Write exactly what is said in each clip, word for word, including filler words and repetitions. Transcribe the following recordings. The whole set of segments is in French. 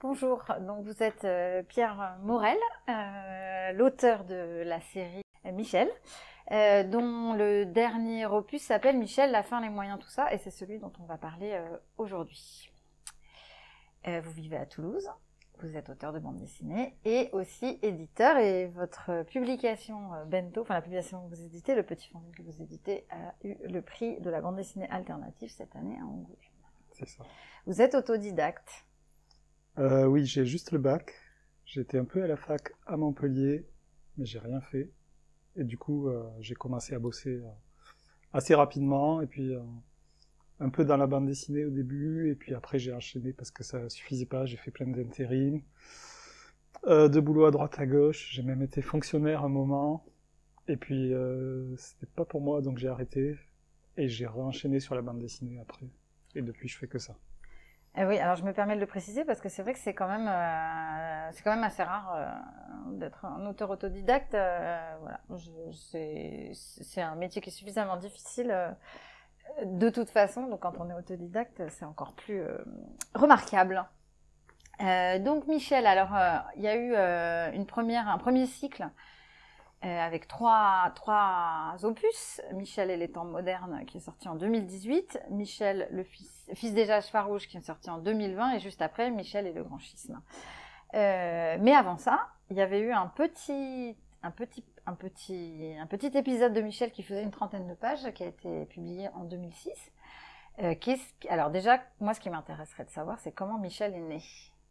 Bonjour, donc vous êtes euh, Pierre Morel, euh, l'auteur de la série Michel, euh, dont le dernier opus s'appelle Michel, la fin, les moyens, tout ça, et c'est celui dont on va parler euh, aujourd'hui. Euh, vous vivez à Toulouse, vous êtes auteur de bande dessinée et aussi éditeur, et votre publication euh, Bento, enfin la publication que vous éditez, le petit fanzine que vous éditez, a eu le prix de la bande dessinée alternative cette année à Angoulême. C'est ça. Vous êtes autodidacte. Euh, oui, j'ai juste le bac. J'étais un peu à la fac à Montpellier, mais j'ai rien fait. Et du coup, euh, j'ai commencé à bosser euh, assez rapidement, et puis euh, un peu dans la bande dessinée au début, et puis après j'ai enchaîné parce que ça suffisait pas, j'ai fait plein d'intérim, euh, de boulot à droite à gauche, j'ai même été fonctionnaire un moment, et puis euh, c'était pas pour moi, donc j'ai arrêté, et j'ai re-enchaîné sur la bande dessinée après. Et depuis, je fais que ça. Eh oui, alors je me permets de le préciser parce que c'est vrai que c'est quand même, euh, c'est quand même assez rare euh, d'être un auteur autodidacte. Euh, voilà, je, c'est, c'est un métier qui est suffisamment difficile euh, de toute façon. Donc quand on est autodidacte, c'est encore plus euh, remarquable. Euh, donc Michel, alors euh, il y a eu euh, une première, un premier cycle. Euh, avec trois, trois opus. Michel et les temps modernes, qui est sorti en deux mille dix-huit. Michel, le fils, fils des âges farouches, qui est sorti en deux mille vingt. Et juste après, Michel et le grand schisme. Euh, mais avant ça, il y avait eu un petit, un, petit, un, petit, un petit épisode de Michel qui faisait une trentaine de pages, qui a été publié en deux mille six. Euh, alors déjà, moi, ce qui m'intéresserait de savoir, c'est comment Michel est né.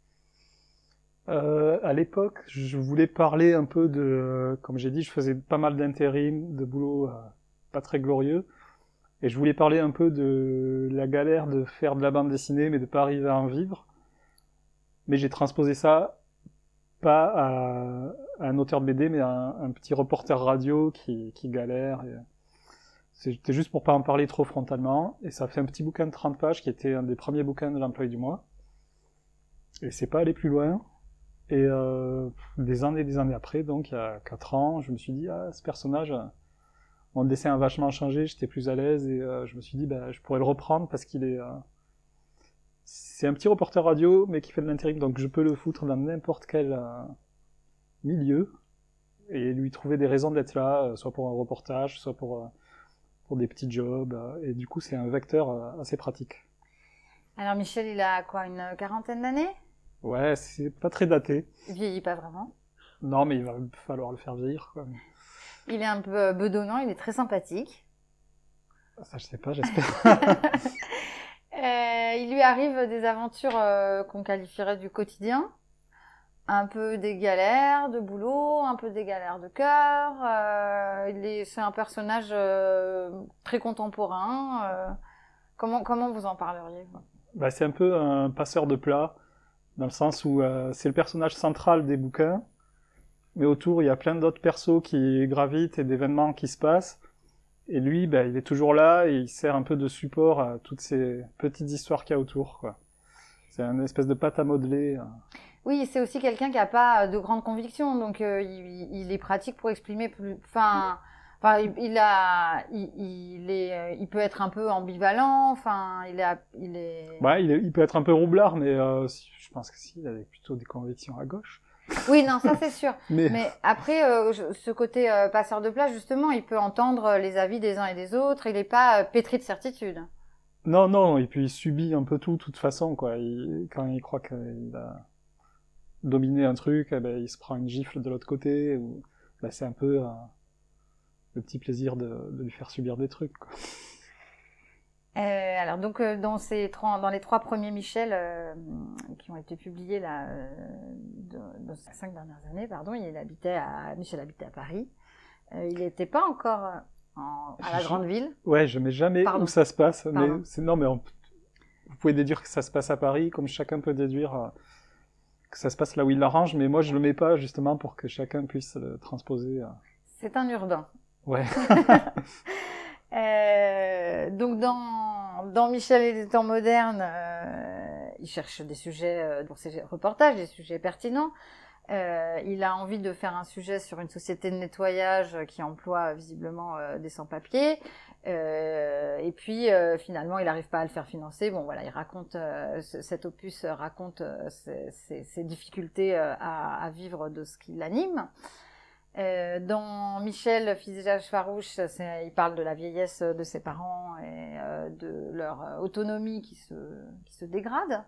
Euh, à l'époque, je voulais parler un peu de, comme j'ai dit, je faisais pas mal d'intérim, de boulot euh, pas très glorieux, et je voulais parler un peu de la galère de faire de la bande dessinée, mais de pas arriver à en vivre. Mais j'ai transposé ça pas à, à un auteur de B D, mais à un, un petit reporter radio qui, qui galère. Et c'était juste pour pas en parler trop frontalement, et ça a fait un petit bouquin de trente pages qui était un des premiers bouquins de l'employé du mois. Et c'est pas allé plus loin. Et euh, des années et des années après, donc il y a quatre ans, je me suis dit, ah, ce personnage, mon dessin a vachement changé, j'étais plus à l'aise, et euh, je me suis dit, bah, je pourrais le reprendre parce qu'il est... Euh, c'est un petit reporter radio, mais qui fait de l'intérim, donc je peux le foutre dans n'importe quel euh, milieu, et lui trouver des raisons d'être là, euh, soit pour un reportage, soit pour, euh, pour des petits jobs, euh, et du coup c'est un vecteur euh, assez pratique. Alors Michel, il a quoi, une quarantaine d'années ? Ouais, c'est pas très daté. Il vieillit pas vraiment. Non, mais il va falloir le faire vieillir, quoi. Il est un peu bedonnant, il est très sympathique. Ça, je sais pas, j'espère. euh, il lui arrive des aventures euh, qu'on qualifierait du quotidien. Un peu des galères de boulot, un peu des galères de cœur. Euh, il est, c'est un personnage euh, très contemporain. Euh, comment, comment vous en parleriez, quoi ? Bah, c'est un peu un passeur de plats, dans le sens où euh, c'est le personnage central des bouquins, mais autour il y a plein d'autres persos qui gravitent et d'événements qui se passent, et lui bah, il est toujours là et il sert un peu de support à toutes ces petites histoires qu'il y a autour, quoi. C'est une espèce de pâte à modeler. Oui, c'est aussi quelqu'un qui n'a pas de grandes convictions, donc euh, il, il est pratique pour exprimer plus... Enfin, enfin il, il a, il, il est, il peut être un peu ambivalent. Enfin, il est, il est. Ouais, il, est, il peut être un peu roublard, mais euh, je pense que si, il a plutôt des convictions à gauche. Oui, non, ça c'est sûr. mais... mais après, euh, ce côté euh, passeur de plats, justement, il peut entendre les avis des uns et des autres. Il n'est pas euh, pétri de certitude. Non, non, et puis il subit un peu tout, de toute façon, quoi. Il, quand il croit qu'il a dominé un truc, eh ben, il se prend une gifle de l'autre côté. Ou... Ben, c'est un peu euh, le petit plaisir de, de lui faire subir des trucs, quoi. Euh, alors donc euh, dans ces trois, dans les trois premiers Michel euh, qui ont été publiés là euh, dans ces cinq dernières années, pardon, il habitait à Michel habitait à Paris. Euh, il n'était pas encore en, à la je, grande ville. Ouais, je mets jamais pardon. Où ça se passe. Mais c'est non, mais on, vous pouvez déduire que ça se passe à Paris, comme chacun peut déduire euh, que ça se passe là où il l'arrange. Mais moi, je le mets pas justement pour que chacun puisse le transposer. Euh... C'est un urbain. Ouais. Euh, donc dans, dans Michel et les temps modernes, euh, il cherche des sujets euh, pour ses reportages, des sujets pertinents. Euh, il a envie de faire un sujet sur une société de nettoyage qui emploie visiblement euh, des sans-papiers. Euh, et puis euh, finalement, il n'arrive pas à le faire financer. Bon, voilà, il raconte euh, ce, cet opus raconte euh, ses, ses, ses difficultés euh, à, à vivre de ce qui l'anime. Euh, dans Michel, Visage farouche, c'est, il parle de la vieillesse de ses parents et euh, de leur autonomie qui se, qui se dégrade.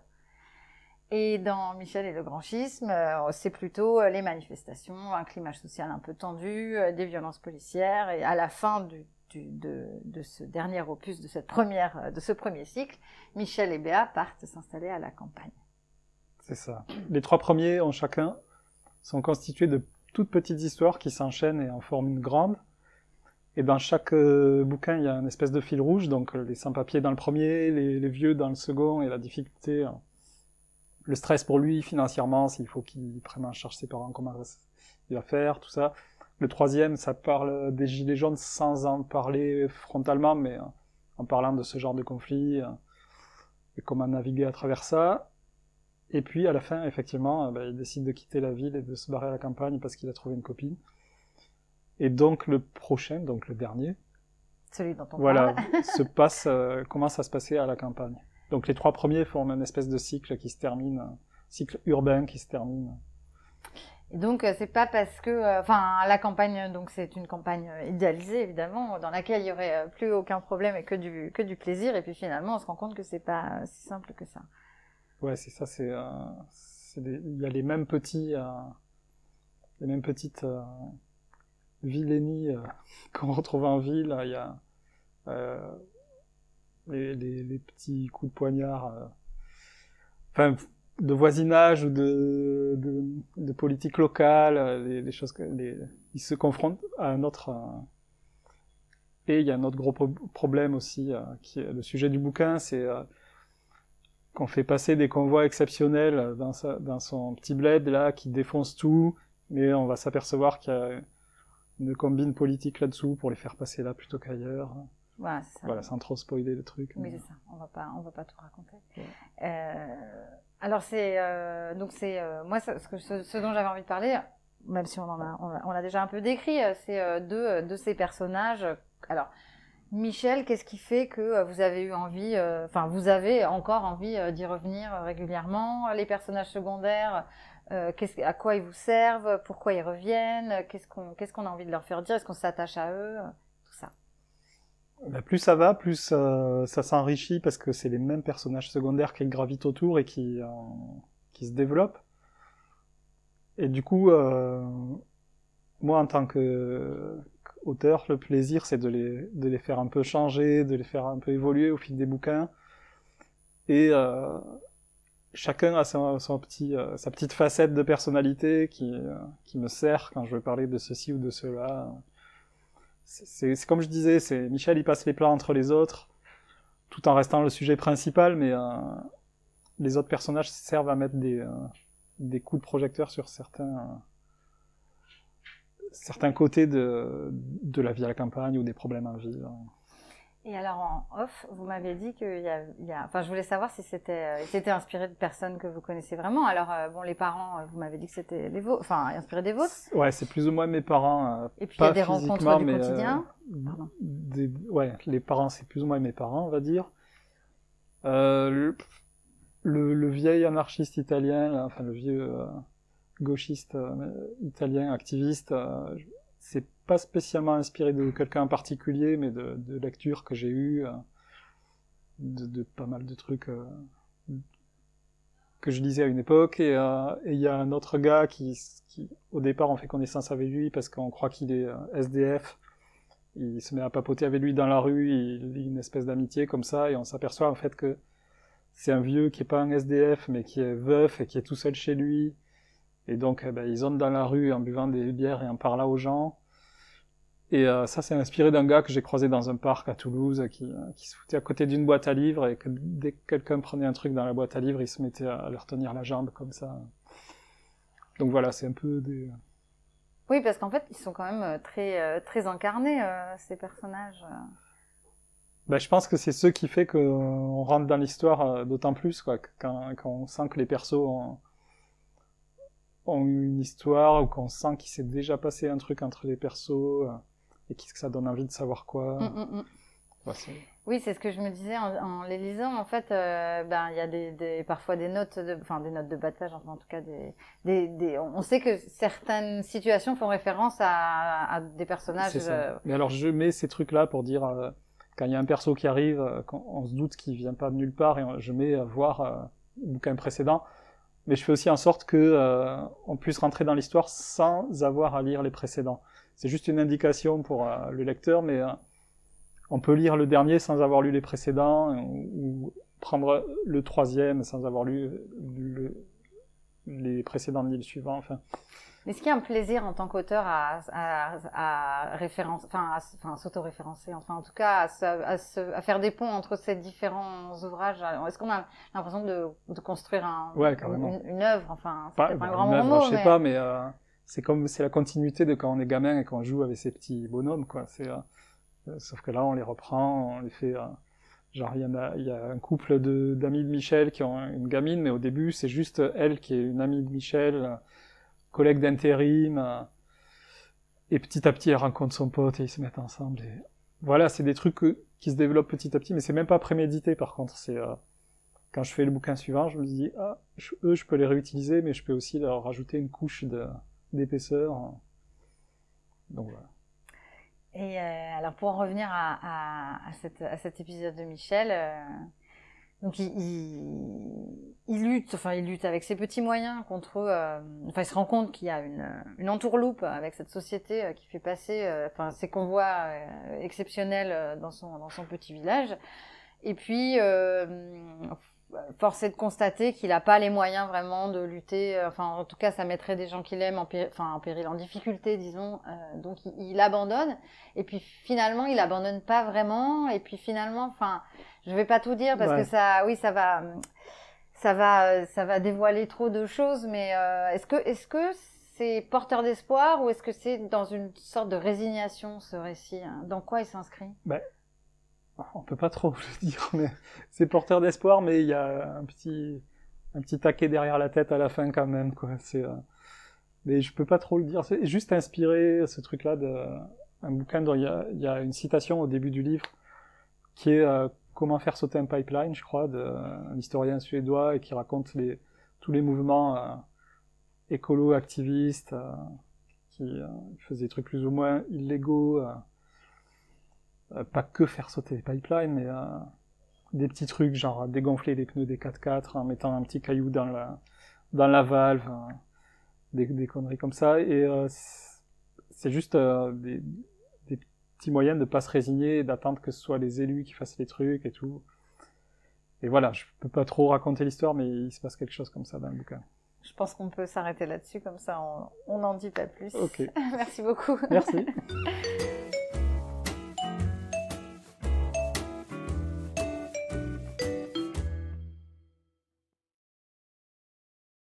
Et dans Michel et le grand schisme, euh, c'est plutôt les manifestations, un climat social un peu tendu, euh, des violences policières. Et à la fin du, du, de, de ce dernier opus, de, cette première, de ce premier cycle, Michel et Béat partent s'installer à la campagne. C'est ça. Les trois premiers, en chacun, sont constitués de toutes petites histoires qui s'enchaînent et en forment une grande. Et dans chaque euh, bouquin, il y a une espèce de fil rouge, donc euh, les sans-papiers dans le premier, les, les vieux dans le second, et la difficulté, euh, le stress pour lui financièrement, s'il faut qu'il prenne en charge ses parents, comment il va faire, tout ça. Le troisième, ça parle des gilets jaunes sans en parler frontalement, mais euh, en parlant de ce genre de conflit, euh, et comment naviguer à travers ça. Et puis, à la fin, effectivement, euh, bah, il décide de quitter la ville et de se barrer à la campagne parce qu'il a trouvé une copine. Et donc, le prochain, donc le dernier, celui dont on voilà, parle, se passe, euh, commence à se passer à la campagne. Donc, les trois premiers forment une espèce de cycle qui se termine, un cycle urbain qui se termine. Et donc, euh, c'est pas parce que, enfin, euh, la campagne, donc c'est une campagne idéalisée évidemment, dans laquelle il y aurait euh, plus aucun problème et que du que du plaisir. Et puis finalement, on se rend compte que c'est pas euh, si simple que ça. Ouais, c'est ça, c'est, euh, c'est des, il y a les mêmes petits, euh, les mêmes petites euh, vilainies euh, qu'on retrouve en ville. Il y a euh, les, les, les petits coups de poignard, euh, enfin, de voisinage ou de, de, de politique locale, les, les choses, les, ils se confrontent à un autre. Euh, et il y a un autre gros pro- problème aussi, euh, qui est le sujet du bouquin, c'est euh, qu'on fait passer des convois exceptionnels dans, sa, dans son petit bled là, qui défonce tout, mais on va s'apercevoir qu'il y a une combine politique là-dessous pour les faire passer là plutôt qu'ailleurs. Voilà, c'est ça. Voilà, sans trop spoiler le truc. Oui, mais... c'est ça. On va pas, on va pas tout raconter. Ouais. Euh, alors c'est, euh, donc c'est, euh, moi, ce, ce, que, ce, ce dont j'avais envie de parler, même si on en a, on a, on a déjà un peu décrit, c'est euh, deux de ces personnages. Alors, Michel, qu'est-ce qui fait que vous avez eu envie, enfin, euh, vous avez encore envie euh, d'y revenir régulièrement? Les personnages secondaires, euh, qu'est-ce, à quoi ils vous servent? Pourquoi ils reviennent? Qu'est-ce qu'on, qu'est-ce qu'on a envie de leur faire dire? Est-ce qu'on s'attache à eux? Tout ça. Bah, plus ça va, plus euh, ça s'enrichit parce que c'est les mêmes personnages secondaires qui gravitent autour et qui, euh, qui se développent. Et du coup, euh, moi en tant que auteur, le plaisir c'est de les, de les faire un peu changer, de les faire un peu évoluer au fil des bouquins. Et euh, chacun a son, son petit, euh, sa petite facette de personnalité qui, euh, qui me sert quand je veux parler de ceci ou de cela. C'est, c'est comme je disais, c'est Michel il passe les plats entre les autres, tout en restant le sujet principal, mais euh, les autres personnages servent à mettre des, euh, des coups de projecteur sur certains, euh, certains côtés de, de la vie à la campagne ou des problèmes en ville. Et alors en off, vous m'avez dit qu'il y a, il y a, enfin je voulais savoir si c'était, euh, c'était inspiré de personnes que vous connaissez vraiment. Alors euh, bon, les parents, vous m'avez dit que c'était les vôtres, enfin inspiré des vôtres. Ouais, c'est plus ou moins mes parents. Euh, Et puis il y a des physiquement, rencontres du mais, quotidien. Euh, Pardon. des, ouais, les parents, c'est plus ou moins mes parents, on va dire. Euh, le, le, le vieil anarchiste italien, là, enfin le vieux euh, gauchiste euh, italien, activiste, euh, c'est pas spécialement inspiré de quelqu'un en particulier, mais de, de lectures que j'ai eues, euh, de, de pas mal de trucs euh, que je lisais à une époque. Et il euh, et y a un autre gars qui, qui, au départ, on fait connaissance avec lui parce qu'on croit qu'il est euh, S D F. Il se met à papoter avec lui dans la rue, il lit une espèce d'amitié comme ça, et on s'aperçoit en fait que c'est un vieux qui est pas un S D F, mais qui est veuf et qui est tout seul chez lui. Et donc, eh ben, ils zonent dans la rue en buvant des bières et en parlant aux gens. Et euh, ça, c'est inspiré d'un gars que j'ai croisé dans un parc à Toulouse, qui, qui se foutait à côté d'une boîte à livres, et que dès que quelqu'un prenait un truc dans la boîte à livres, il se mettait à leur tenir la jambe comme ça. Donc voilà, c'est un peu des... Oui, parce qu'en fait, ils sont quand même très, très incarnés, euh, ces personnages. Ben, je pense que c'est ce qui fait qu'on rentre dans l'histoire d'autant plus, quoi, quand, quand on sent que les persos ont, ont une histoire ou qu'on sent qu'il s'est déjà passé un truc entre les persos euh, et que ça donne envie de savoir quoi. Mm, mm, mm. Bah, c'est... Oui, c'est ce que je me disais en, en les lisant. En fait, euh, ben il y a des, des parfois des notes de, enfin des notes de bas de page, enfin en tout cas des, des, des on sait que certaines situations font référence à, à des personnages. C'est ça. Euh... Mais alors je mets ces trucs-là pour dire euh, quand il y a un perso qui arrive, euh, quand on se doute qu'il vient pas de nulle part, et on, je mets euh, voir euh, le bouquin précédent. Mais je fais aussi en sorte que euh, on puisse rentrer dans l'histoire sans avoir à lire les précédents. C'est juste une indication pour euh, le lecteur, mais euh, on peut lire le dernier sans avoir lu les précédents, ou, ou prendre le troisième sans avoir lu le, les précédents livres suivants. Enfin. Est-ce qu'il y a un plaisir en tant qu'auteur à, à, à référence, enfin, à, enfin, s'auto-référencer, enfin, en tout cas, à, se, à, se, à faire des ponts entre ces différents ouvrages? Est-ce qu'on a l'impression de, de construire un, ouais, une, une œuvre, enfin, c'est pas, peut-être bah, un grand œuvre, mot, je sais mais... pas, mais euh, c'est comme, c'est la continuité de quand on est gamin et qu'on joue avec ces petits bonhommes, quoi. C'est, euh, sauf que là, on les reprend, on les fait, euh, genre, il y en a, il y a un couple de, d'amis de Michel qui ont une gamine, mais au début, c'est juste elle qui est une amie de Michel, collègue d'intérim, euh, et petit à petit, elle rencontre son pote et ils se mettent ensemble. Et voilà, c'est des trucs que, qui se développent petit à petit, mais c'est même pas prémédité, par contre. C'est euh, quand je fais le bouquin suivant, je me dis, ah, je, eux, je peux les réutiliser, mais je peux aussi leur rajouter une couche de, d'épaisseur. Donc voilà. Et euh, alors pour en revenir à, à, à, cette, à cet épisode de Michel, euh, donc il, il, il lutte, enfin il lutte avec ses petits moyens contre, euh, enfin il se rend compte qu'il y a une, une entourloupe avec cette société euh, qui fait passer, euh, enfin ces convois euh, exceptionnels euh, dans son dans son petit village. Et puis euh, force est de constater qu'il n'a pas les moyens vraiment de lutter. Enfin, en tout cas, ça mettrait des gens qu'il aime en, péri- enfin, en péril, en difficulté, disons. Euh, donc, il, il abandonne. Et puis, finalement, il abandonne pas vraiment. Et puis, finalement, enfin, je vais pas tout dire parce ouais. que ça, oui, ça va, ça va, ça va dévoiler trop de choses. Mais euh, est-ce que, est-ce que c'est porteur d'espoir ou est-ce que c'est dans une sorte de résignation ce récit, hein? Dans quoi il s'inscrit? Ben, on peut pas trop le dire, mais c'est porteur d'espoir, mais il y a un petit, un petit taquet derrière la tête à la fin quand même, quoi. C'est, euh... mais je peux pas trop le dire. C'est juste inspiré, ce truc-là, de un bouquin dont il y a, il y a une citation au début du livre qui est euh, Comment faire sauter un pipeline, je crois, d'un historien suédois et qui raconte les, tous les mouvements euh, écolo-activistes euh, qui euh, faisaient des trucs plus ou moins illégaux. Euh, Euh, pas que faire sauter les pipelines, mais euh, des petits trucs, genre dégonfler les pneus des quatre-quatre en mettant un petit caillou dans la, dans la valve, euh, des, des conneries comme ça. Et euh, c'est juste euh, des, des petits moyens de pas se résigner et d'attendre que ce soit les élus qui fassent les trucs et tout. Et voilà, je peux pas trop raconter l'histoire, mais il se passe quelque chose comme ça dans le bouquin. Je pense qu'on peut s'arrêter là-dessus, comme ça on n'en dit pas plus. Ok. Merci beaucoup. Merci.